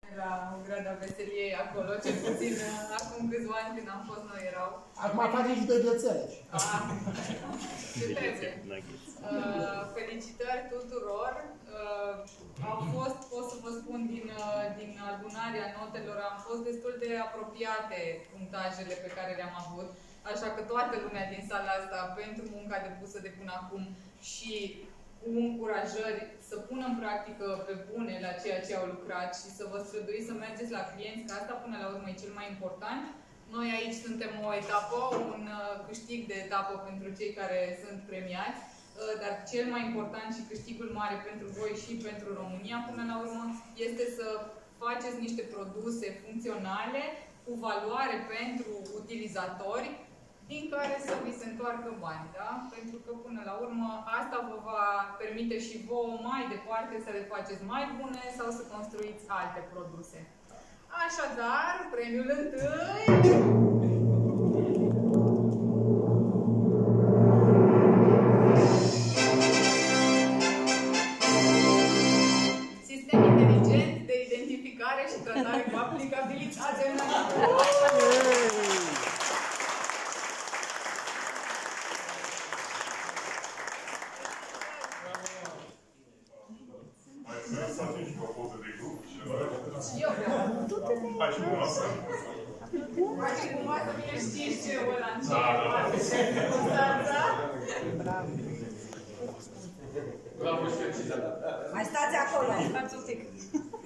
La Grada Veseliei acolo, cel puțin acum câțiva ani când am fost noi erau. Acum face și drăgățele. Ce trebuie. Felicitări tuturor. Au fost, pot să vă spun, din adunarea notelor, am fost destul de apropiate punctajele pe care le-am avut. Așa că toată lumea din sala asta, pentru munca depusă de până acum și cu încurajări să pună în practică pe bune la ceea ce au lucrat și să vă străduiți să mergeți la clienți, că asta până la urmă e cel mai important. Noi aici suntem o etapă, un câștig de etapă pentru cei care sunt premiați, dar cel mai important și câștigul mare pentru voi și pentru România până la urmă este să faceți niște produse funcționale cu valoare pentru utilizatori, din care să vi se întoarcă bani, da? Pentru că, până la urmă, asta vă va permite și vouă mai departe să le faceți mai bune sau să construiți alte produse. Așadar, premiul întâi... Sistem inteligent de identificare și tratare cu aplicabilitate în Să atunci cu o poză de grup și eu vreau. Hai și cumva să... Hai și cumva să bine știți ce ăla în ce Constanța. Mai stați acolo, stați un pic.